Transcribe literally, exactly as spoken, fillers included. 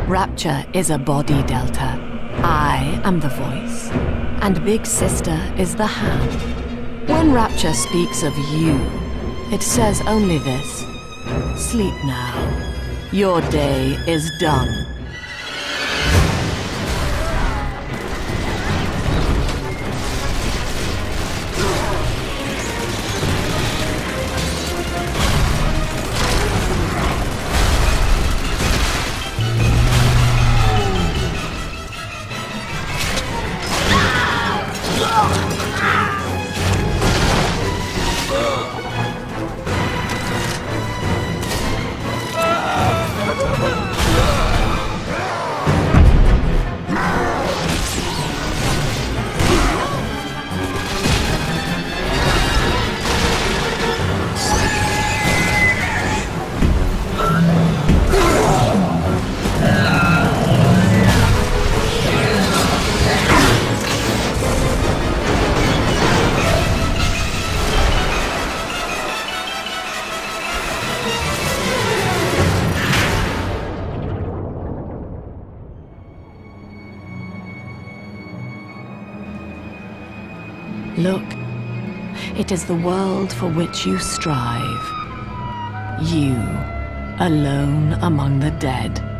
Rapture is a body delta. I am the voice, and Big Sister is the hand. When Rapture speaks of you, it says only this: sleep now. Your day is done. Look, it is the world for which you strive. You, alone among the dead.